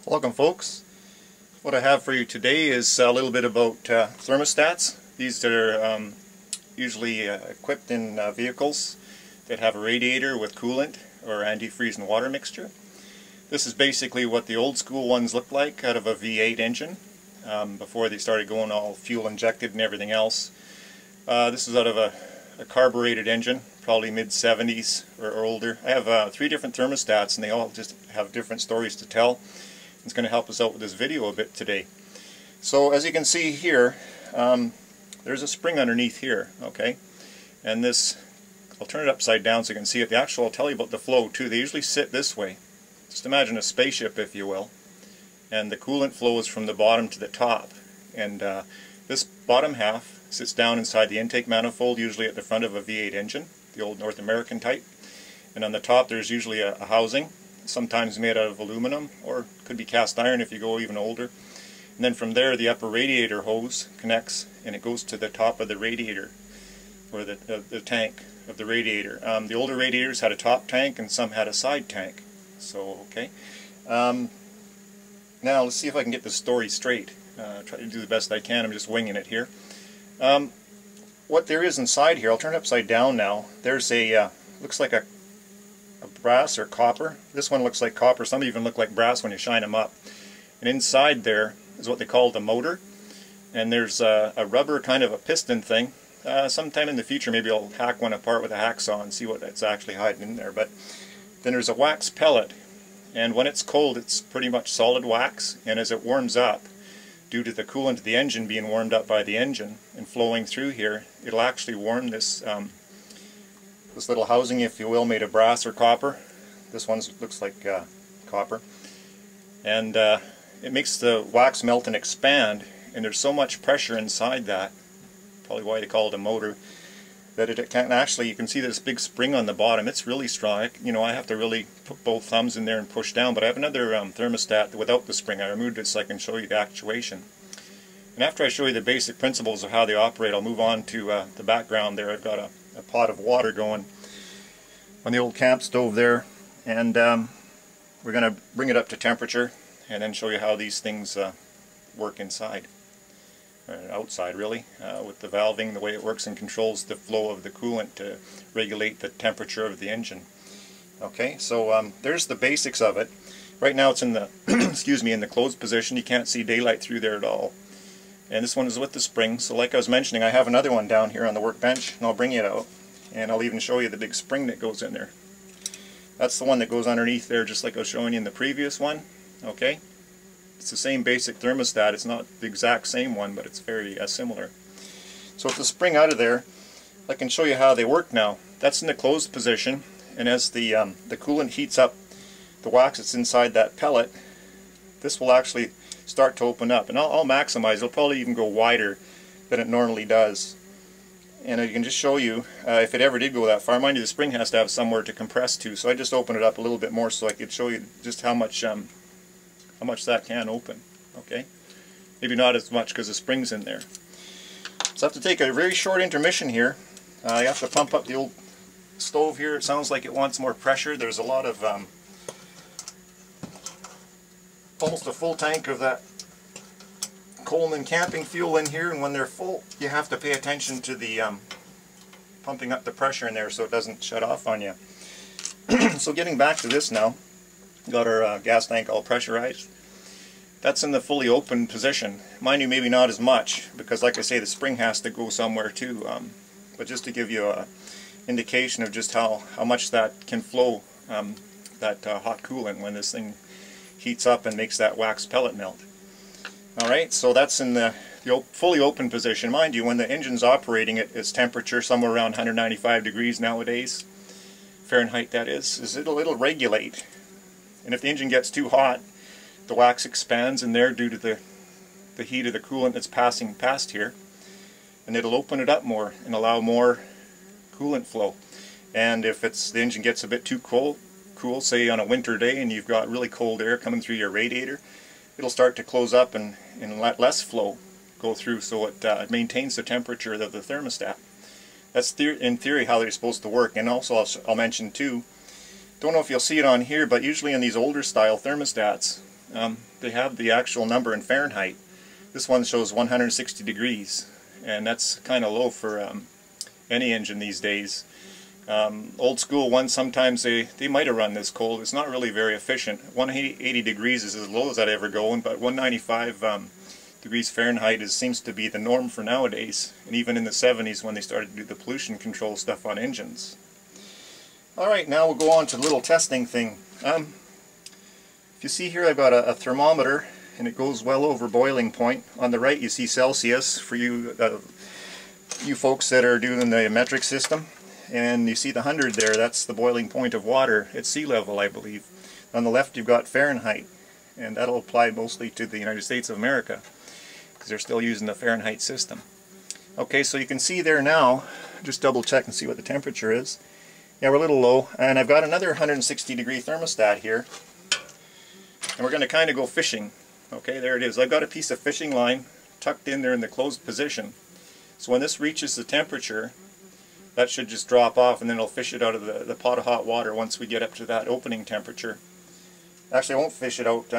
Welcome folks. What I have for you today is a little bit about thermostats. These are usually equipped in vehicles that have a radiator with coolant or antifreeze and water mixture. This is basically what the old school ones looked like out of a V8 engine before they started going all fuel injected and everything else. This is out of a carbureted engine, probably mid-70s or older. I have 3 different thermostats and they all just have different stories to tell. It's going to help us out with this video a bit today. So as you can see here, there's a spring underneath here, okay? And this, I'll turn it upside down so you can see it. I'll tell you about the flow too. They usually sit this way. Just imagine a spaceship, if you will. And the coolant flows from the bottom to the top. And this bottom half sits down inside the intake manifold, usually at the front of a V8 engine, the old North American type. And on the top there's usually a housing, sometimes made out of aluminum, or could be cast iron if you go even older. And then from there the upper radiator hose connects and it goes to the top of the radiator, or the tank of the radiator. The older radiators had a top tank and some had a side tank. So, okay. Now let's see if I can get this story straight. Try to do the best I can. I'm just winging it here. What there is inside here, I'll turn it upside down now. There's a, looks like a brass or copper. This one looks like copper. Some even look like brass when you shine them up. And inside there is what they call the motor. And there's a rubber kind of a piston thing. Sometime in the future maybe I'll hack one apart with a hacksaw and see what it's actually hiding in there. But then there's a wax pellet. And when it's cold it's pretty much solid wax. And as it warms up, due to the coolant of the engine being warmed up by the engine and flowing through here, it'll actually warm this this little housing, if you will, made of brass or copper. This one looks like copper. And it makes the wax melt and expand, and there's so much pressure inside that, probably why they call it a motor, that it can actually, you can see this big spring on the bottom. It's really strong. I have to really put both thumbs in there and push down, but I have another thermostat without the spring. I removed it so I can show you the actuation. And after I show you the basic principles of how they operate, I'll move on to the background there. I've got a pot of water going on the old camp stove there, and we're going to bring it up to temperature and then show you how these things work inside, or outside really, with the valving, the way it works and controls the flow of the coolant to regulate the temperature of the engine. Okay, so there's the basics of it. Right now it's in the excuse me, in the closed position. You can't see daylight through there at all. And this one is with the spring. So like I was mentioning, I have another one down here on the workbench, and I'll bring it out. And I'll even show you the big spring that goes in there. That's the one that goes underneath there, just like I was showing you in the previous one. Okay? It's the same basic thermostat. It's not the exact same one, but it's very similar. So with the spring out of there, I can show you how they work now. That's in the closed position, and as the coolant heats up the wax that's inside that pellet, this will actually start to open up. And I'll maximize. It'll probably even go wider than it normally does. And I can just show you, if it ever did go that far, mind you the spring has to have somewhere to compress to, so I just open it up a little bit more so I could show you just how much that can open. Okay, maybe not as much because the spring's in there. So I have to take a very short intermission here. I have to pump up the old stove here. It sounds like it wants more pressure. There's a lot of almost a full tank of that Coleman camping fuel in here, and when they're full you have to pay attention to the pumping up the pressure in there so it doesn't shut off on you. So getting back to this now, got our gas tank all pressurized. That's in the fully open position. Mind you, maybe not as much, because like I say, the spring has to go somewhere too, but just to give you a indication of just how much that can flow, that hot coolant, when this thing heats up and makes that wax pellet melt. Alright, so that's in the fully open position. Mind you, when the engine's operating at its temperature, somewhere around 195 degrees nowadays, Fahrenheit that is, it'll regulate. And if the engine gets too hot, the wax expands in there due to the heat of the coolant that's passing past here, and it'll open it up more and allow more coolant flow. And if the engine gets a bit too cool, say on a winter day and you've got really cold air coming through your radiator, it'll start to close up and let less flow go through, so it maintains the temperature of the thermostat. That's in theory how they're supposed to work. And also I'll mention too, don't know if you'll see it on here, but usually in these older style thermostats, they have the actual number in Fahrenheit. This one shows 160 degrees, and that's kind of low for any engine these days. Old school ones, sometimes they might have run this cold. It's not really very efficient. 180 degrees is as low as I'd ever go, but 195 degrees Fahrenheit seems to be the norm for nowadays, and even in the 70s when they started to do the pollution control stuff on engines. Alright, now we'll go on to the little testing thing. If you see here, I've got a thermometer, and it goes well over boiling point. On the right you see Celsius for you folks that are doing the metric system. And you see the 100 there, that's the boiling point of water at sea level, I believe. On the left you've got Fahrenheit, and that'll apply mostly to the United States of America, because they're still using the Fahrenheit system. Okay, so you can see there now, just double check and see what the temperature is. Yeah, we're a little low, and I've got another 160 degree thermostat here, and we're going to kind of go fishing. Okay, there it is. I've got a piece of fishing line tucked in there in the closed position. So when this reaches the temperature, that should just drop off, and then it'll fish it out of the pot of hot water once we get up to that opening temperature. Actually, I won't fish it out.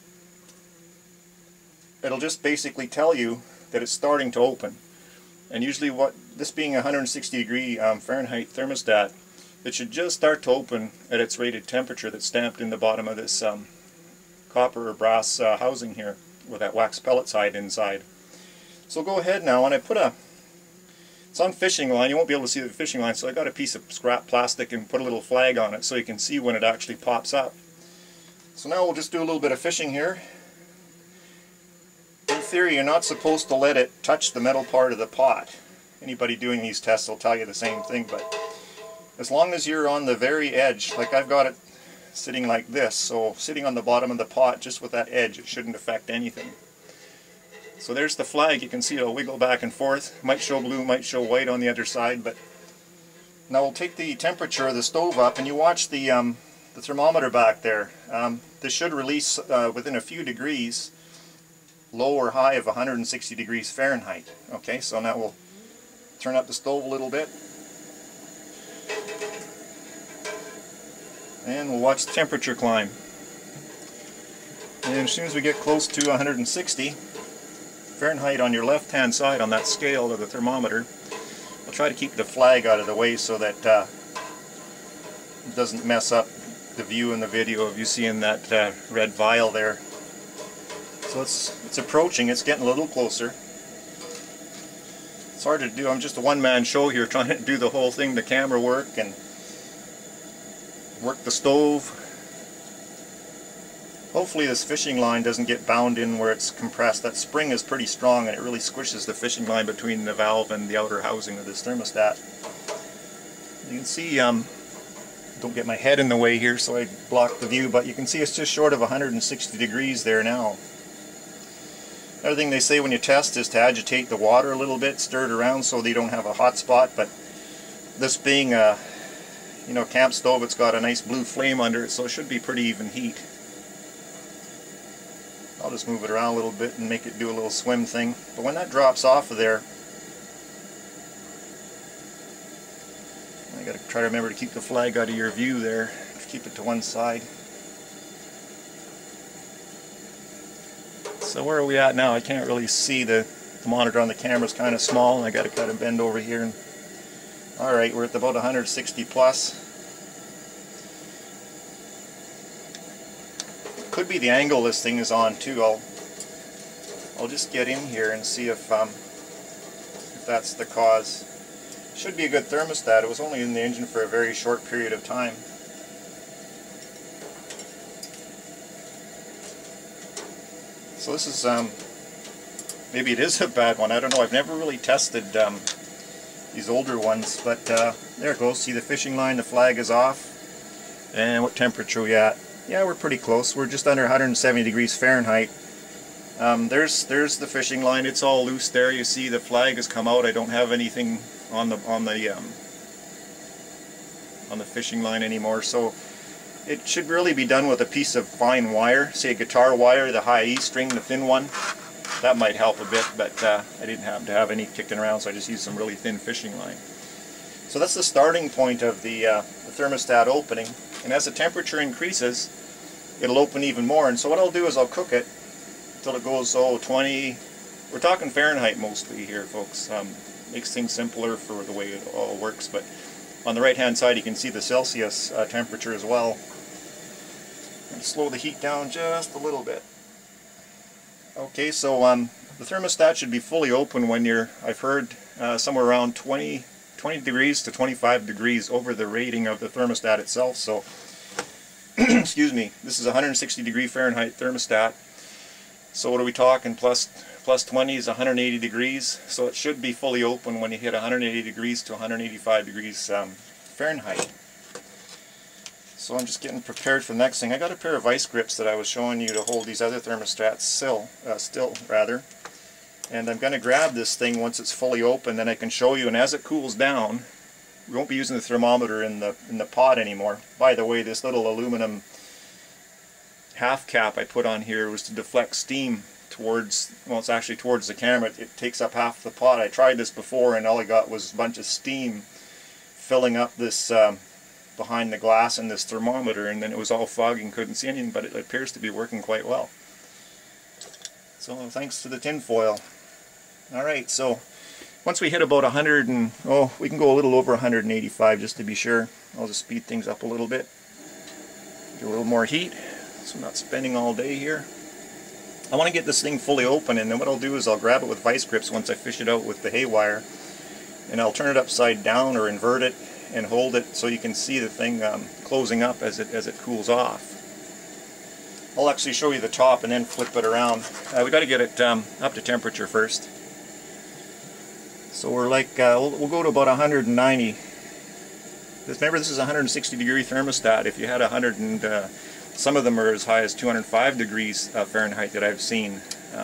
It'll just basically tell you that it's starting to open. And usually, this being a 160 degree Fahrenheit thermostat, it should just start to open at its rated temperature that's stamped in the bottom of this copper or brass housing here with that wax pellet side inside. So go ahead now, and I put it's on fishing line. You won't be able to see the fishing line, so I got a piece of scrap plastic and put a little flag on it so you can see when it actually pops up. So now we'll just do a little bit of fishing here. In theory, you're not supposed to let it touch the metal part of the pot. Anybody doing these tests will tell you the same thing, but as long as you're on the very edge, like I've got it sitting like this, so sitting on the bottom of the pot just with that edge, it shouldn't affect anything. So there's the flag. You can see it'll wiggle back and forth. It might show blue, might show white on the other side. But now we'll take the temperature of the stove up, and you watch the thermometer back there. This should release within a few degrees, low or high of 160 degrees Fahrenheit. Okay, so now we'll turn up the stove a little bit, and we'll watch the temperature climb. And as soon as we get close to 160 Fahrenheit on your left hand side on that scale of the thermometer, I'll try to keep the flag out of the way so that it doesn't mess up the view in the video of you seeing that red vial there. So it's approaching, it's getting a little closer. It's hard to do. I'm just a one-man show here trying to do the whole thing, the camera work and work the stove. Hopefully this fishing line doesn't get bound in where it's compressed. That spring is pretty strong and it really squishes the fishing line between the valve and the outer housing of this thermostat. You can see, don't get my head in the way here so I block the view, but you can see it's just short of 160 degrees there now. Another thing they say when you test is to agitate the water a little bit, stir it around so they don't have a hot spot, but this being a camp stove, it's got a nice blue flame under it, so it should be pretty even heat. I'll just move it around a little bit and make it do a little swim thing. But when that drops off of there, I gotta try to remember to keep the flag out of your view there. Keep it to one side. So where are we at now? I can't really see the monitor on the camera is kind of small, and I gotta kind of bend over here. And alright, we're at about 160 plus. Could be the angle this thing is on too. I'll just get in here and see if that's the cause. Should be a good thermostat. It was only in the engine for a very short period of time. So this is maybe it is a bad one. I don't know. I've never really tested these older ones, but there it goes. See the fishing line. The flag is off. And what temperature are we at? Yeah, we're pretty close. We're just under 170 degrees Fahrenheit. There's the fishing line. It's all loose there. You see the flag has come out. I don't have anything on the fishing line anymore. So it should really be done with a piece of fine wire, say a guitar wire, the high E string, the thin one. That might help a bit, but I didn't happen to have any kicking around, so I just used some really thin fishing line. So that's the starting point of the thermostat opening. And as the temperature increases, it'll open even more. And so what I'll do is I'll cook it until it goes 20, we're talking Fahrenheit mostly here, folks. Makes things simpler for the way it all works, but on the right hand side you can see the Celsius temperature as well. And slow the heat down just a little bit. Okay, so the thermostat should be fully open when you're, I've heard, somewhere around 20 degrees to 25 degrees over the rating of the thermostat itself. So, excuse me, this is a 160 degree Fahrenheit thermostat. So what are we talking? Plus 20 is 180 degrees. So it should be fully open when you hit 180 degrees to 185 degrees Fahrenheit. So I'm just getting prepared for the next thing. I got a pair of vice grips that I was showing you to hold these other thermostats still, and I'm going to grab this thing once it's fully open, then I can show you. And as it cools down, we won't be using the thermometer in the pot anymore. By the way, this little aluminum half cap I put on here was to deflect steam towards, well, it's actually towards the camera. It takes up half the pot. I tried this before and all I got was a bunch of steam filling up this behind the glass in this thermometer, and then it was all foggy and couldn't see anything, but it appears to be working quite well. So thanks to the tin foil. Alright, so once we hit about 100 and, we can go a little over 185 just to be sure. I'll just speed things up a little bit. Get a little more heat so I'm not spending all day here. I want to get this thing fully open, and then what I'll do is I'll grab it with vice grips once I fish it out with the haywire, and I'll turn it upside down or invert it and hold it so you can see the thing closing up as it cools off. I'll actually show you the top and then flip it around. We got to get it up to temperature first. So we're like, we'll go to about 190. Remember, this is a 160 degree thermostat. If you had 100 and some of them are as high as 205 degrees Fahrenheit that I've seen.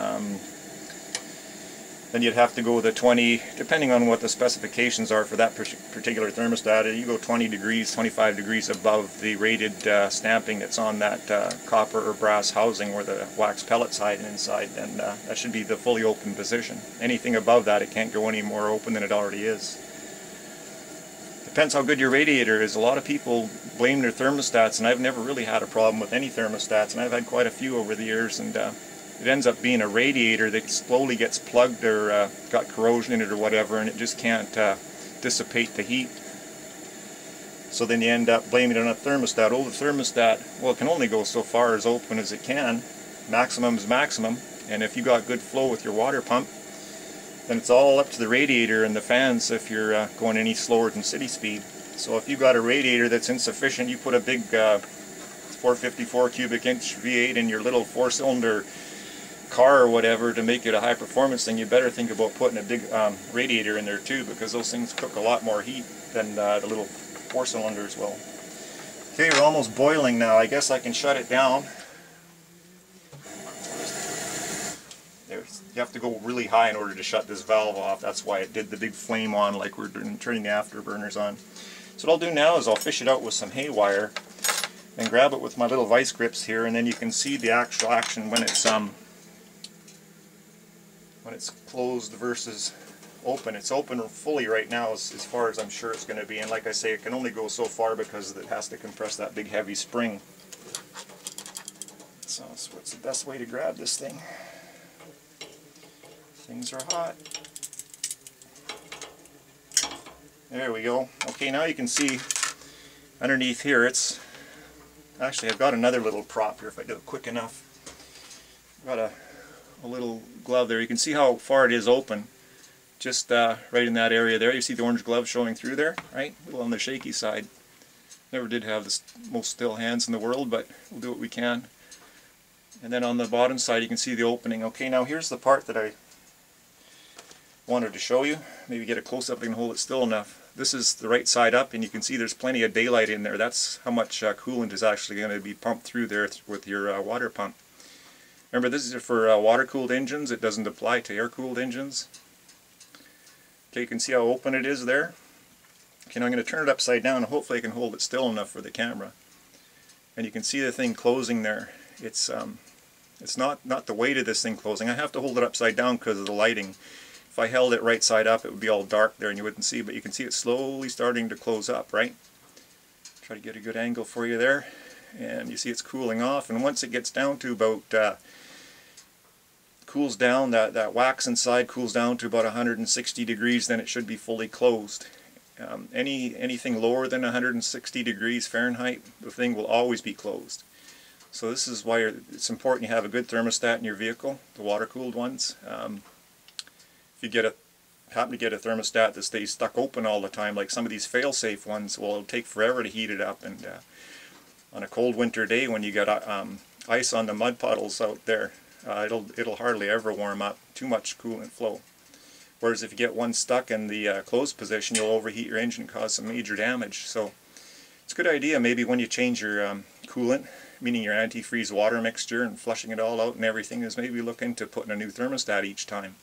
Then you'd have to go with a 20, depending on what the specifications are for that particular thermostat. You go 20 degrees, 25 degrees above the rated stamping that's on that copper or brass housing where the wax pellets hide inside, and that should be the fully open position. Anything above that, it can't go any more open than it already is. Depends how good your radiator is. A lot of people blame their thermostats, and I've never really had a problem with any thermostats, and I've had quite a few over the years, and it ends up being a radiator that slowly gets plugged or got corrosion in it or whatever, and it just can't dissipate the heat. So then you end up blaming it on a thermostat. Oh, the thermostat, well, it can only go so far as open as it can. Maximum is maximum, and if you got good flow with your water pump, then it's all up to the radiator and the fans if you're going any slower than city speed. So if you got a radiator that's insufficient, you put a big 454 cubic inch V8 in your little 4-cylinder car or whatever to make it a high performance thing, you better think about putting a big radiator in there too, because those things cook a lot more heat than the little 4-cylinders will. Okay, we're almost boiling now. I guess I can shut it down. You have to go really high in order to shut this valve off. That's why it did the big flame on like we're turning the afterburners on. So what I'll do now is I'll fish it out with some haywire and grab it with my little vice grips here, and then you can see the actual action when it's closed versus open. It's open fully right now as far as I'm sure it's going to be, and like I say, it can only go so far because it has to compress that big heavy spring. So what's the best way to grab this thing? Things are hot. There we go. Okay, now you can see underneath here, it's actually, I've got another little prop here if I do it quick enough. I've got a little glove there. You can see how far it is open, just right in that area there. You see the orange glove showing through there, right? A little on the shaky side. Never did have the most still hands in the world, but we'll do what we can. And then on the bottom side you can see the opening. Okay, now here's the part that I wanted to show you. Maybe get a close-up and hold it still enough. This is the right side up, and you can see there's plenty of daylight in there. That's how much coolant is actually going to be pumped through there with your water pump. Remember, this is for water-cooled engines. It doesn't apply to air-cooled engines. Okay, you can see how open it is there. Okay, now I'm going to turn it upside down, and hopefully I can hold it still enough for the camera. And you can see the thing closing there. It's not the weight of this thing closing. I have to hold it upside down because of the lighting. If I held it right side up, it would be all dark there and you wouldn't see, but you can see it slowly starting to close up, right? Try to get a good angle for you there. and you see it's cooling off, and once it gets down to about cools down, that wax inside cools down to about 160 degrees, then it should be fully closed. Anything lower than 160 degrees Fahrenheit, the thing will always be closed. So this is why it's important you have a good thermostat in your vehicle, the water-cooled ones. If you happen to get a thermostat that stays stuck open all the time, like some of these fail-safe ones, well, it'll take forever to heat it up, and on a cold winter day when you got ice on the mud puddles out there, it'll hardly ever warm up. Too much coolant flow. Whereas if you get one stuck in the closed position, you'll overheat your engine and cause some major damage. So it's a good idea maybe when you change your coolant, meaning your antifreeze water mixture, and flushing it all out and everything, is maybe look into putting a new thermostat each time.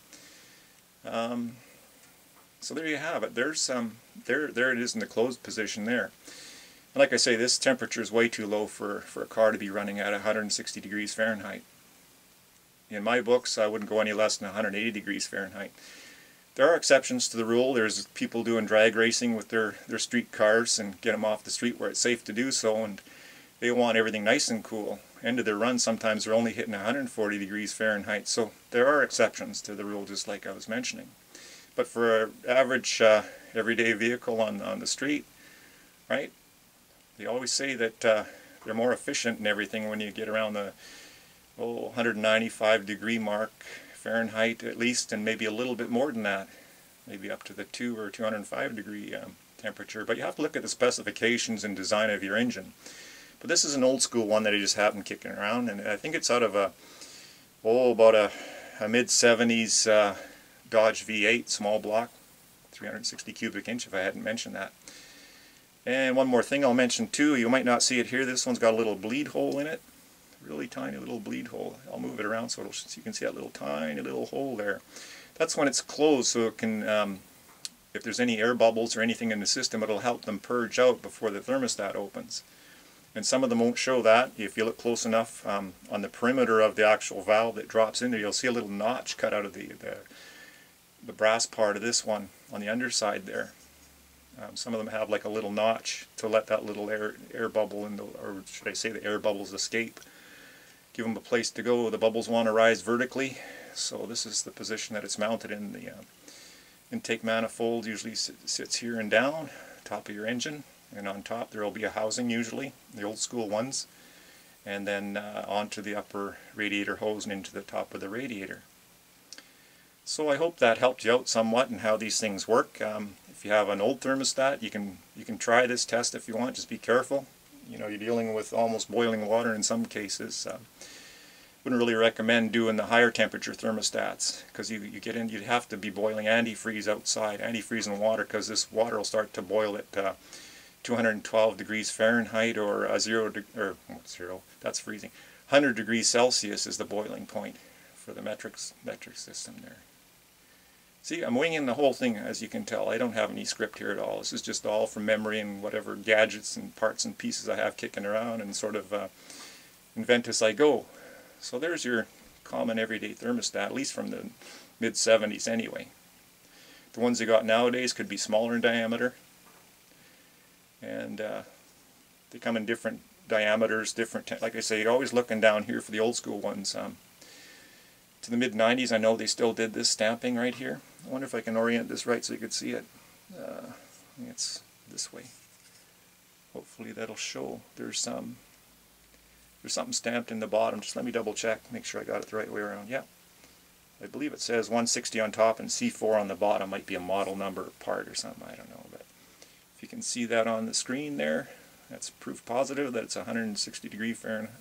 So there you have it. There it is in the closed position there. And like I say, this temperature is way too low for a car to be running at 160 degrees Fahrenheit. In my books, I wouldn't go any less than 180 degrees Fahrenheit. There are exceptions to the rule. There's people doing drag racing with their street cars and get them off the street where it's safe to do so, and they want everything nice and cool. End of their run, sometimes they're only hitting 140 degrees Fahrenheit. So there are exceptions to the rule, just like I was mentioning. But for an average everyday vehicle on the street, right, they always say that they're more efficient and everything when you get around the 195 degree mark Fahrenheit at least, and maybe a little bit more than that, maybe up to the 200 or 205 degree temperature. But you have to look at the specifications and design of your engine. But this is an old school one that I just happened kicking around, and I think it's out of about a mid-70s Dodge V8 small block, 360 cubic inch if I hadn't mentioned that. And one more thing I'll mention too, you might not see it here, this one's got a little bleed hole in it. Really tiny little bleed hole. I'll move it around so you can see that little tiny little hole there. That's when it's closed, so it can, if there's any air bubbles or anything in the system, it'll help them purge out before the thermostat opens. And some of them won't show that. If you look close enough on the perimeter of the actual valve that drops in there, you'll see a little notch cut out of the brass part of this one on the underside there. Some of them have like a little notch to let that little air bubble or should I say the air bubbles escape. Give them a place to go. The bubbles want to rise vertically, so this is the position that it's mounted in. The intake manifold usually sits here and down, top of your engine, and on top there will be a housing usually, the old school ones, and then onto the upper radiator hose and into the top of the radiator. So I hope that helped you out somewhat in how these things work. If you have an old thermostat, you can try this test if you want. Just be careful. You know, you're dealing with almost boiling water in some cases. Wouldn't really recommend doing the higher temperature thermostats, because you'd have to be boiling antifreeze outside, antifreeze in water, because this water will start to boil at 212 degrees Fahrenheit or that's freezing. 100 degrees Celsius is the boiling point for the metric system there. See, I'm winging the whole thing, as you can tell. I don't have any script here at all. This is just all from memory and whatever gadgets and parts and pieces I have kicking around, and sort of invent as I go. So there's your common everyday thermostat, at least from the mid-70s anyway. The ones they got nowadays could be smaller in diameter, and they come in different diameters, like I say, you're always looking down here for the old school ones. To the mid-90s, I know they still did this stamping right here. I wonder if I can orient this right so you could see it. It's this way. Hopefully that'll show. There's something stamped in the bottom. Just let me double check, make sure I got it the right way around. Yeah, I believe it says 160 on top and C4 on the bottom. Might be a model number or part or something, I don't know. But if you can see that on the screen there, that's proof positive that it's 160 degree Fahrenheit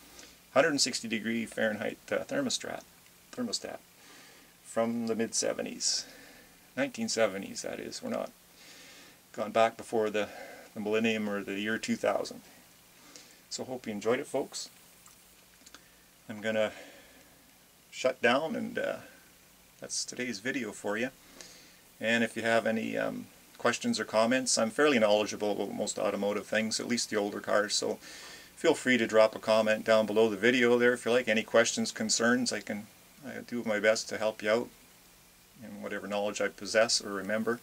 thermostat from the mid-70s, 1970s that is. We're not gone back before the millennium or the year 2000. So hope you enjoyed it, folks. I'm gonna shut down, and that's today's video for you. And if you have any questions or comments, I'm fairly knowledgeable about most automotive things, at least the older cars, so feel free to drop a comment down below the video there if you like. Any questions, concerns, I do my best to help you out in whatever knowledge I possess or remember.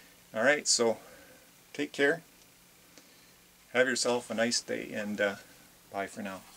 Alright, so take care. Have yourself a nice day, and Bye for now.